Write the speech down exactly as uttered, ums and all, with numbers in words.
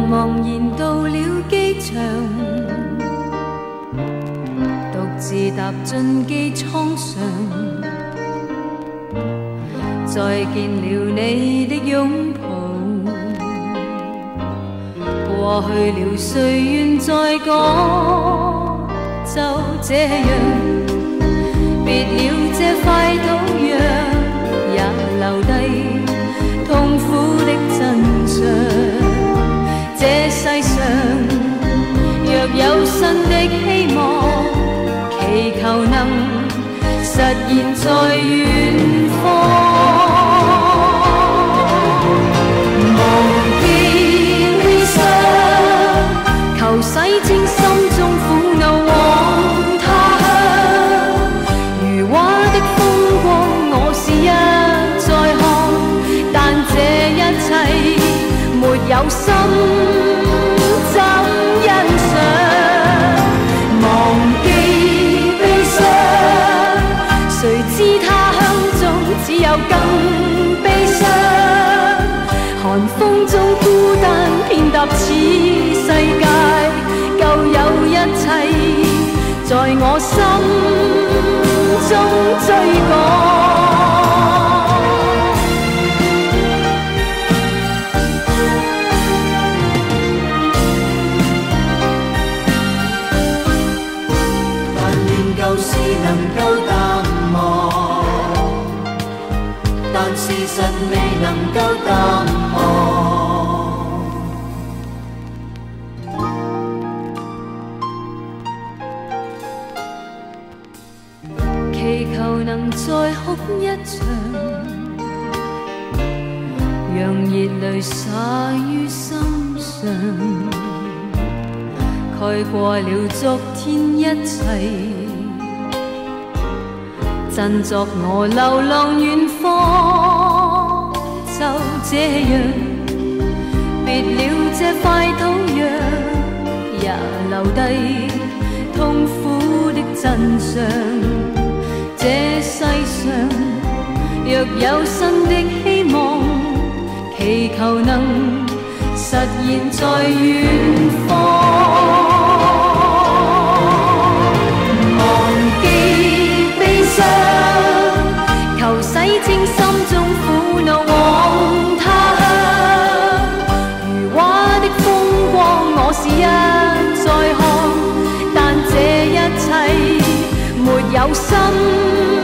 茫然到了機場，獨自踏進機艙上，再見了你的擁抱，過去了誰願再講，就這樣別了這塊土壤，也留低痛苦的真相。這世上若有新的希望，祈求能實現在遠方。忘記悲傷，求洗清心中苦惱往他鄉。如畫的風光，我是一再看，但這一切沒有心怎欣賞？忘記悲傷，誰知他鄉中只有更悲傷。寒風中孤單遍踏此世界，舊有一切在我心中追趕。 能夠淡忘，但事實未能夠淡忘。 祈求能再哭一場，讓熱淚灑於心上，蓋過了昨天一切。振作我流浪遠方，就這樣別了這塊土壤，也留低痛苦的真相。這世上若有新的希望，祈求能實現在遠方。求洗清心中苦惱往他鄉。如畫的風光，我是一再看，但這一切沒有心